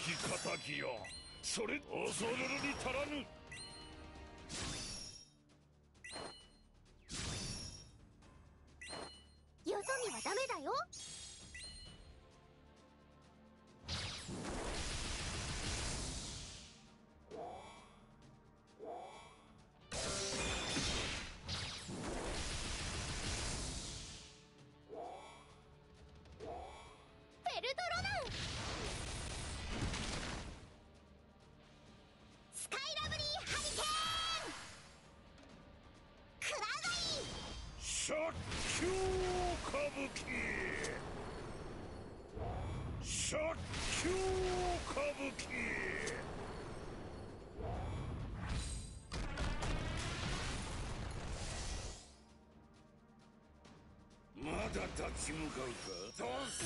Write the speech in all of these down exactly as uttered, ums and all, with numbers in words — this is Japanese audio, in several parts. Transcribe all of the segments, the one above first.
き敵よ、それ恐るるに足らぬ。 よそ見はダメだよ。フェルトロナン、スカイラブリーハリケーン、クラガイ、 殺球歌舞伎、殺球歌舞伎。まだ立ち向かうか。どうせ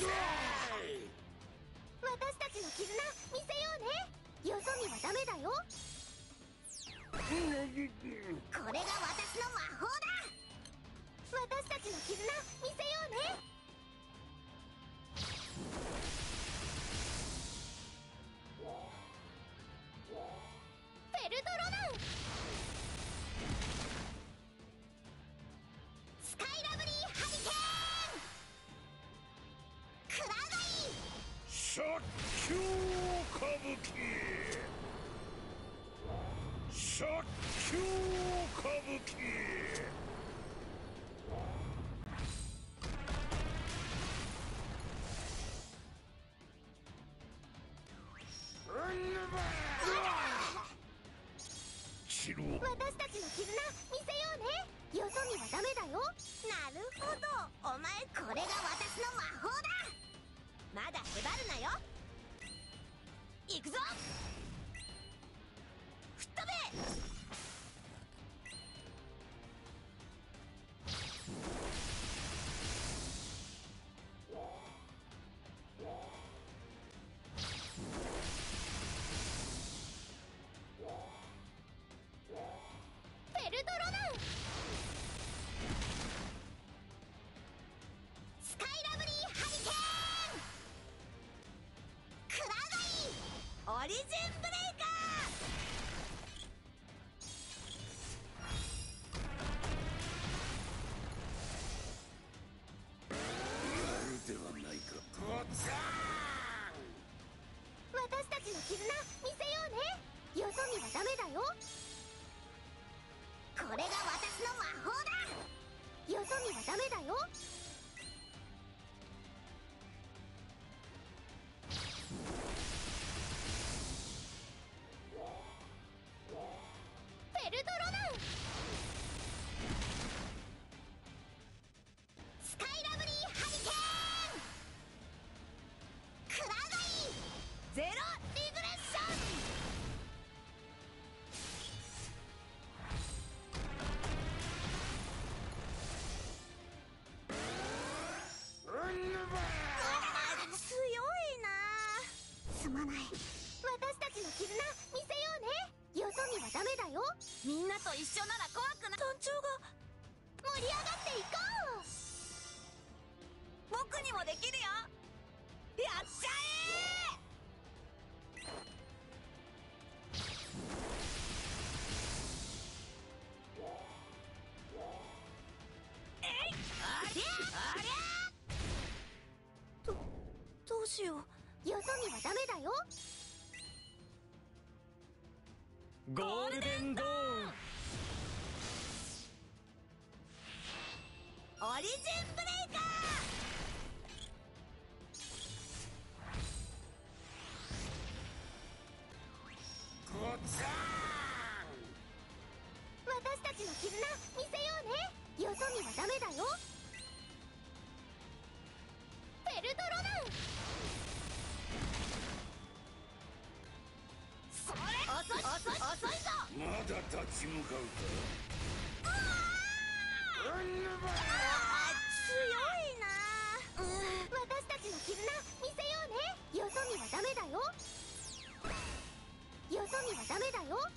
私たちの絆見せようね。よそ見はダメだよ。これが私の魔法だ。私たちの絆見せようね。フェルトロナン、スカイラブリーハリケーン、クラガイ、 殺球歌舞伎、殺球歌舞伎。チロ、 私たちの絆見せようね。よそ見はダメだよ。なるほど、お前これが私の魔法だ。まだへばるなよ。行くぞ、吹っ飛べ。フェルトロナン、スカイラブリーハリケーン、クラガイ、オリジンブレイカやるではないか。ゴツァーン、私たちの絆見せようね。よそ見はダメだよ。これが私の魔法だ。よそ見はダメだよ。フェルトロナン、スカイラブリーハリケーン、クラガイ、ゼロリグレッション。強いな。すまない。私たちの絆見せようね。よそ見はダメだよ。みんなと一緒なら怖くない。団長が盛り上がっていこう。僕にもできるよ。やっちゃえ。えい、ありゃありゃ。どどうしよう。よそ見はダメだよ。 ゴールデンドーン、 オリジンブレイカー、ゴツァーン、私たちの絆見せようね。よそ見はダメだよ。フェルトロナン、それ遅い遅い遅いぞ。 まだ立ち向かうか。うんぬば強いな。私たちの絆見せようね。よそ見はダメだよ。よそ見はダメだよ。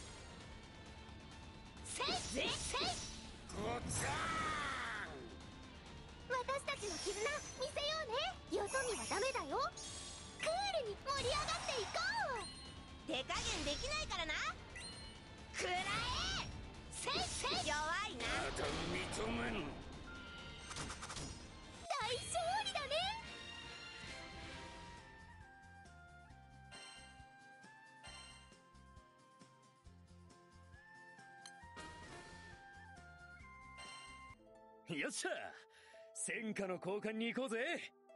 せいせいせい、 ゴツァーン、 私たちの絆見せようね。よそ見はダメだよ。クールに盛り上がっていこ手加減できないからな。くらえせいせい。弱いな。 また認めん。 大勝利だね。 よっしゃ、戦果の交換に行こうぜ。